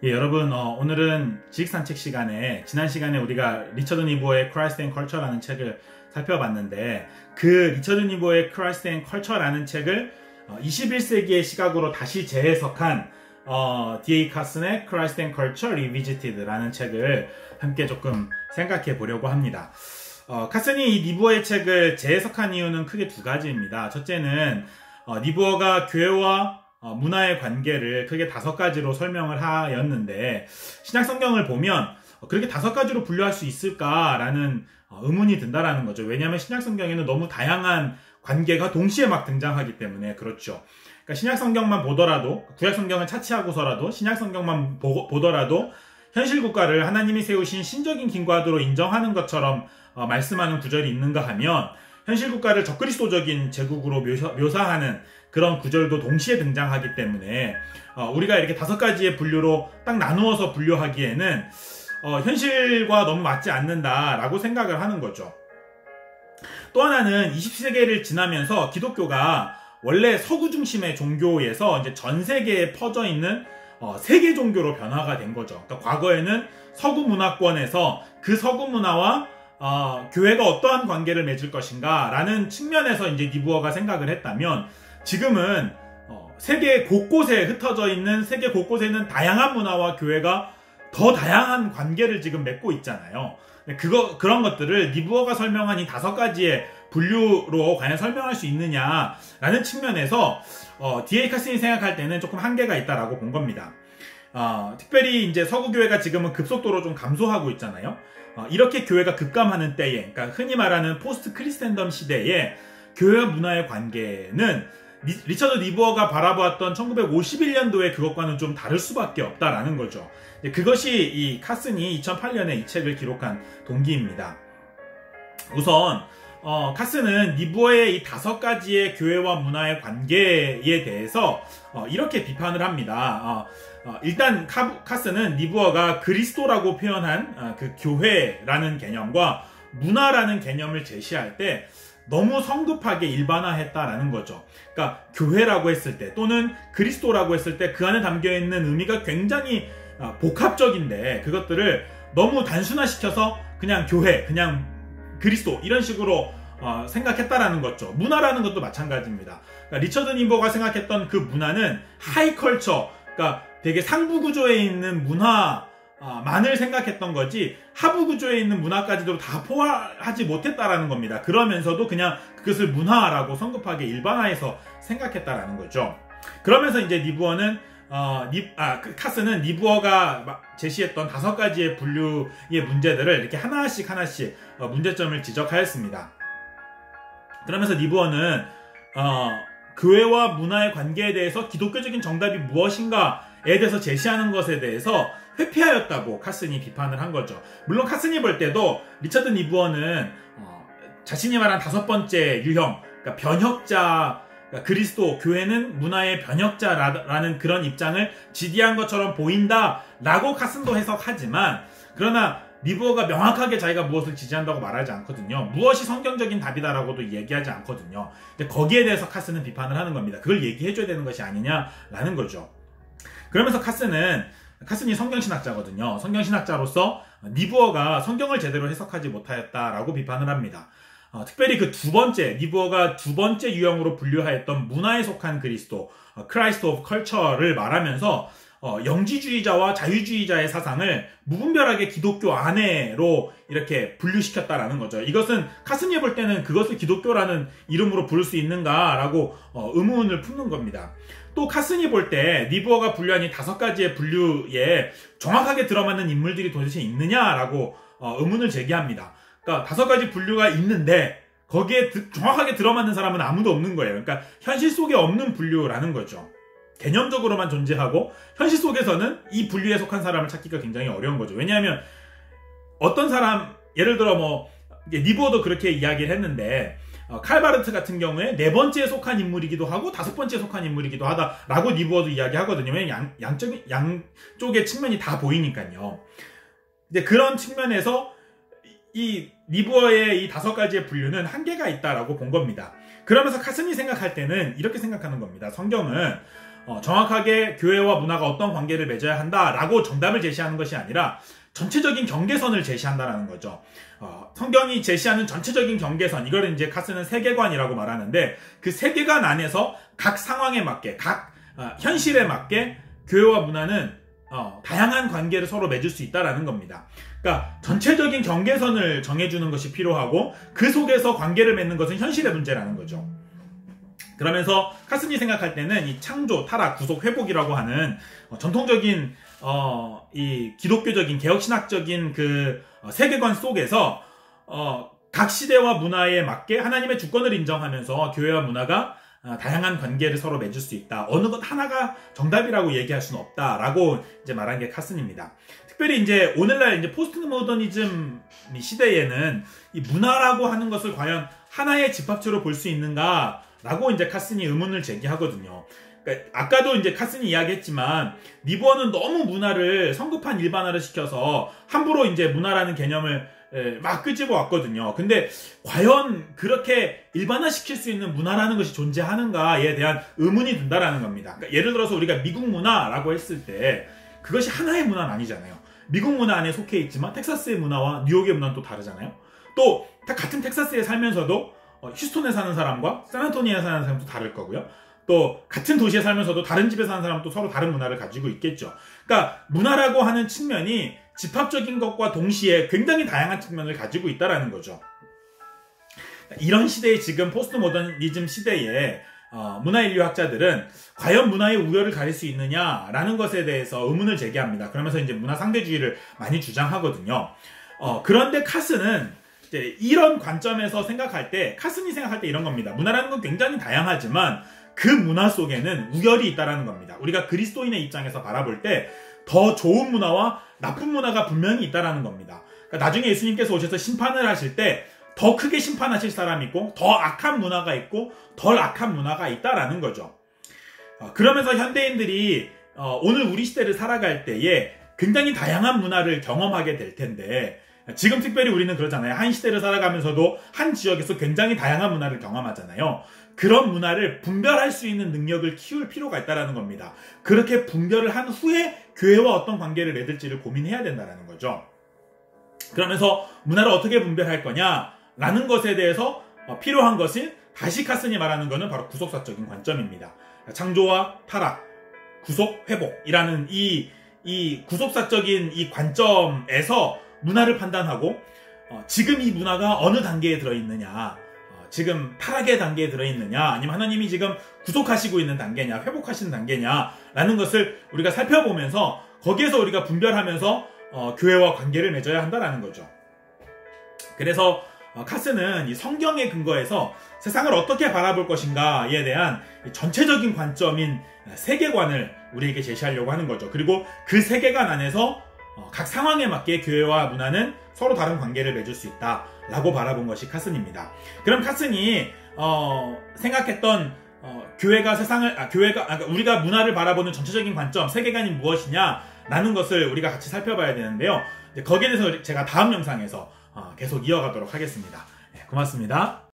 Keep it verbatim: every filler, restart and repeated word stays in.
예, 여러분 어, 오늘은 지식산책 시간에 지난 시간에 우리가 리처드 니보의 Christ and Culture라는 책을 살펴봤는데 그 리처드 니보의 Christ and Culture라는 책을 어, 이십일 세기의 시각으로 다시 재해석한 어, 디 에이 카슨의 Christ and Culture Revisited라는 책을 함께 조금 생각해 보려고 합니다. 어, 카슨이 이 니부어의 책을 재해석한 이유는 크게 두 가지입니다. 첫째는 어, 니부어가 교회와 어, 문화의 관계를 크게 다섯 가지로 설명을 하였는데 신약 성경을 보면 어, 그렇게 다섯 가지로 분류할 수 있을까라는 어, 의문이 든다라는 거죠. 왜냐하면 신약 성경에는 너무 다양한 관계가 동시에 막 등장하기 때문에 그렇죠. 그러니까 신약 성경만 보더라도 구약 성경을 차치하고서라도 신약 성경만 보, 보더라도 현실 국가를 하나님이 세우신 신적인 킹과드로 인정하는 것처럼 어, 말씀하는 구절이 있는가 하면 현실 국가를 적그리스도적인 제국으로 묘사, 묘사하는 그런 구절도 동시에 등장하기 때문에 어, 우리가 이렇게 다섯 가지의 분류로 딱 나누어서 분류하기에는 어, 현실과 너무 맞지 않는다라고 생각을 하는 거죠. 또 하나는 이십 세기를 지나면서 기독교가 원래 서구 중심의 종교에서 이제 전 세계에 퍼져 있는 어, 세계 종교로 변화가 된 거죠. 그러니까 과거에는 서구 문화권에서 그 서구 문화와 어, 교회가 어떠한 관계를 맺을 것인가 라는 측면에서 이제 니부어가 생각을 했다면 지금은 어, 세계 곳곳에 흩어져 있는 세계 곳곳에 있는 다양한 문화와 교회가 더 다양한 관계를 지금 맺고 있잖아요. 그거, 그런 것들을 니부어가 설명한 이 다섯 가지의 분류로 과연 설명할 수 있느냐라는 측면에서 어, 디 에이 카슨이 생각할 때는 조금 한계가 있다라고 본 겁니다. 어, 특별히 이제 서구 교회가 지금은 급속도로 좀 감소하고 있잖아요. 어, 이렇게 교회가 급감하는 때에, 그러니까 흔히 말하는 포스트 크리스텐덤 시대에 교회와 문화의 관계는 리, 리처드 니부어가 바라보았던 천구백오십일 년도에 그것과는 좀 다를 수밖에 없다라는 거죠. 그것이 이 카슨이 이천팔 년에 이 책을 기록한 동기입니다. 우선 어, 카슨은 니부어의 이 다섯 가지의 교회와 문화의 관계에 대해서 어, 이렇게 비판을 합니다. 어, 어, 일단 카, 카슨은 니부어가 그리스도라고 표현한 어, 그 교회라는 개념과 문화라는 개념을 제시할 때 너무 성급하게 일반화했다라는 거죠. 그러니까 교회라고 했을 때 또는 그리스도라고 했을 때 그 안에 담겨있는 의미가 굉장히 어, 복합적인데 그것들을 너무 단순화시켜서 그냥 교회, 그냥 그리스도 이런 식으로 어, 생각했다라는 거죠. 문화라는 것도 마찬가지입니다. 그러니까 리처드 니부어가 생각했던 그 문화는 하이컬처, 그러니까 되게 상부 구조에 있는 문화만을 생각했던 거지 하부 구조에 있는 문화까지도 다 포함하지 못했다라는 겁니다. 그러면서도 그냥 그것을 문화라고 성급하게 일반화해서 생각했다라는 거죠. 그러면서 이제 니부어는 어, 니, 아, 그 카슨은 니부어가 제시했던 다섯 가지의 분류의 문제들을 이렇게 하나씩 하나씩 어, 문제점을 지적하였습니다. 그러면서 니부어는 어, 교회와 문화의 관계에 대해서 기독교적인 정답이 무엇인가에 대해서 제시하는 것에 대해서 회피하였다고 카슨이 비판을 한 거죠. 물론 카슨이 볼 때도 리처드 니부어는 어, 자신이 말한 다섯 번째 유형, 그러니까 변혁자, 그러니까 그리스도, 교회는 문화의 변혁자라는 그런 입장을 지지한 것처럼 보인다라고 카슨도 해석하지만 그러나 니부어가 명확하게 자기가 무엇을 지지한다고 말하지 않거든요. 무엇이 성경적인 답이다라고도 얘기하지 않거든요. 근데 거기에 대해서 카슨은 비판을 하는 겁니다. 그걸 얘기해줘야 되는 것이 아니냐라는 거죠. 그러면서 카슨은 카슨이 성경신학자거든요. 성경신학자로서 니부어가 성경을 제대로 해석하지 못하였다라고 비판을 합니다. 어, 특별히 그 두 번째, 니부어가 두 번째 유형으로 분류하였던 문화에 속한 그리스도, 어, Christ of Culture를 말하면서 어, 영지주의자와 자유주의자의 사상을 무분별하게 기독교 안에로 이렇게 분류시켰다라는 거죠. 이것은 카슨이 볼 때는 그것을 기독교라는 이름으로 부를 수 있는가라고 어, 의문을 품는 겁니다. 또 카슨이 볼 때 니부어가 분류한 이 다섯 가지의 분류에 정확하게 들어맞는 인물들이 도대체 있느냐라고 어, 의문을 제기합니다. 그러니까 다섯 가지 분류가 있는데 거기에 드, 정확하게 들어맞는 사람은 아무도 없는 거예요. 그러니까 현실 속에 없는 분류라는 거죠. 개념적으로만 존재하고 현실 속에서는 이 분류에 속한 사람을 찾기가 굉장히 어려운 거죠. 왜냐하면 어떤 사람, 예를 들어 뭐 니부어도 그렇게 이야기를 했는데 어, 칼바르트 같은 경우에 네 번째에 속한 인물이기도 하고 다섯 번째에 속한 인물이기도 하다라고 니부어도 이야기하거든요. 왜냐면 양, 양쪽, 양쪽의 측면이 다 보이니까요. 이제 그런 측면에서 이 니부어의 이 다섯 가지의 분류는 한계가 있다라고 본 겁니다. 그러면서 카슨이 생각할 때는 이렇게 생각하는 겁니다. 성경은 어, 정확하게 교회와 문화가 어떤 관계를 맺어야 한다라고 정답을 제시하는 것이 아니라 전체적인 경계선을 제시한다라는 거죠. 어, 성경이 제시하는 전체적인 경계선, 이걸 이제 카스는 세계관이라고 말하는데, 그 세계관 안에서 각 상황에 맞게, 각 어, 현실에 맞게 교회와 문화는 어, 다양한 관계를 서로 맺을 수 있다라는 겁니다. 그러니까 전체적인 경계선을 정해주는 것이 필요하고, 그 속에서 관계를 맺는 것은 현실의 문제라는 거죠. 그러면서 카슨이 생각할 때는 이 창조, 타락, 구속, 회복이라고 하는 어, 전통적인 어, 이 기독교적인 개혁신학적인 그 어, 세계관 속에서 어, 각 시대와 문화에 맞게 하나님의 주권을 인정하면서 교회와 문화가 어, 다양한 관계를 서로 맺을 수 있다. 어느 것 하나가 정답이라고 얘기할 수는 없다라고 이제 말한 게 카슨입니다. 특별히 이제 오늘날 이제 포스트 모더니즘 시대에는 이 문화라고 하는 것을 과연 하나의 집합체로 볼 수 있는가라고 이제 카슨이 의문을 제기하거든요. 그러니까 아까도 이제 카슨이 이야기했지만 니부어는 너무 문화를 성급한 일반화를 시켜서 함부로 이제 문화라는 개념을 막 끄집어 왔거든요. 근데 과연 그렇게 일반화시킬 수 있는 문화라는 것이 존재하는가에 대한 의문이 든다라는 겁니다. 그러니까 예를 들어서 우리가 미국 문화라고 했을 때 그것이 하나의 문화는 아니잖아요. 미국 문화 안에 속해 있지만 텍사스의 문화와 뉴욕의 문화는 또 다르잖아요. 또 같은 텍사스에 살면서도 휴스톤에 사는 사람과 샌안토니오에 사는 사람도 다를 거고요. 또 같은 도시에 살면서도 다른 집에 사는 사람도 서로 다른 문화를 가지고 있겠죠. 그러니까 문화라고 하는 측면이 집합적인 것과 동시에 굉장히 다양한 측면을 가지고 있다는 거죠. 이런 시대에 지금 포스트 모더니즘 시대에 어, 문화인류학자들은 과연 문화의 우열을 가릴 수 있느냐라는 것에 대해서 의문을 제기합니다. 그러면서 이제 문화 상대주의를 많이 주장하거든요. 어, 그런데 카슨은 이제 이런 관점에서 생각할 때, 카슨이 생각할 때 이런 겁니다. 문화라는 건 굉장히 다양하지만 그 문화 속에는 우열이 있다는 겁니다. 우리가 그리스도인의 입장에서 바라볼 때 더 좋은 문화와 나쁜 문화가 분명히 있다는 겁니다. 그러니까 나중에 예수님께서 오셔서 심판을 하실 때 더 크게 심판하실 사람이 있고 더 악한 문화가 있고 덜 악한 문화가 있다는 거죠. 어, 그러면서 현대인들이 어, 오늘 우리 시대를 살아갈 때에 굉장히 다양한 문화를 경험하게 될 텐데, 지금 특별히 우리는 그러잖아요. 한 시대를 살아가면서도 한 지역에서 굉장히 다양한 문화를 경험하잖아요. 그런 문화를 분별할 수 있는 능력을 키울 필요가 있다는 겁니다. 그렇게 분별을 한 후에 교회와 어떤 관계를 맺을지를 고민해야 된다는 거죠. 그러면서 문화를 어떻게 분별할 거냐라는 것에 대해서 필요한 것은, 다시 카슨이 말하는 것은 바로 구속사적인 관점입니다. 창조와 타락, 구속, 회복이라는 이, 이 구속사적인 이 관점에서 문화를 판단하고, 어, 지금 이 문화가 어느 단계에 들어있느냐, 어, 지금 타락의 단계에 들어있느냐, 아니면 하나님이 지금 구속하시고 있는 단계냐, 회복하시는 단계냐라는 것을 우리가 살펴보면서 거기에서 우리가 분별하면서 어, 교회와 관계를 맺어야 한다는 거죠. 그래서 어, 카슨은 이 성경의 근거에서 세상을 어떻게 바라볼 것인가에 대한 전체적인 관점인 세계관을 우리에게 제시하려고 하는 거죠. 그리고 그 세계관 안에서 어, 각 상황에 맞게 교회와 문화는 서로 다른 관계를 맺을 수 있다라고 바라본 것이 카슨입니다. 그럼 카슨이 어, 생각했던 어, 교회가 세상을 아, 교회가 아, 우리가 문화를 바라보는 전체적인 관점, 세계관이 무엇이냐라는 것을 우리가 같이 살펴봐야 되는데요. 이제 거기에 대해서 제가 다음 영상에서 어, 계속 이어가도록 하겠습니다. 네, 고맙습니다.